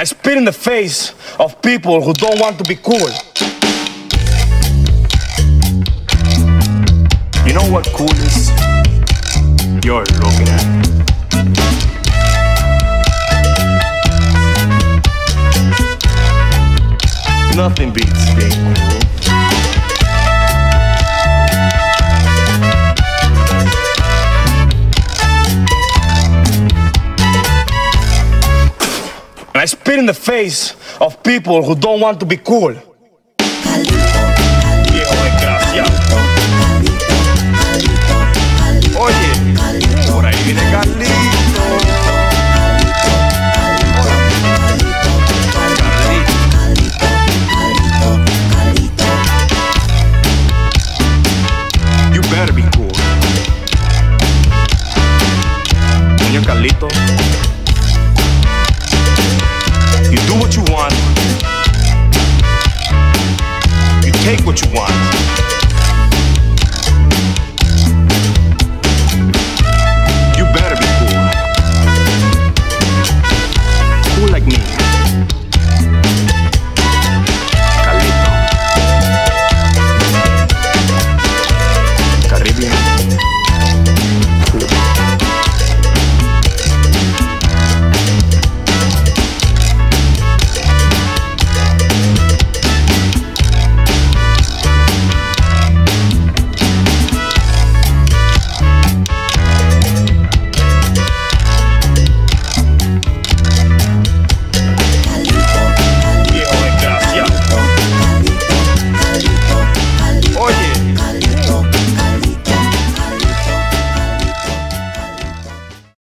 And I spit in the face of people who don't want to be cool. You know what cool is? You're looking at it. Nothing beats being cool. And I spit in the face of people who don't want to be cool.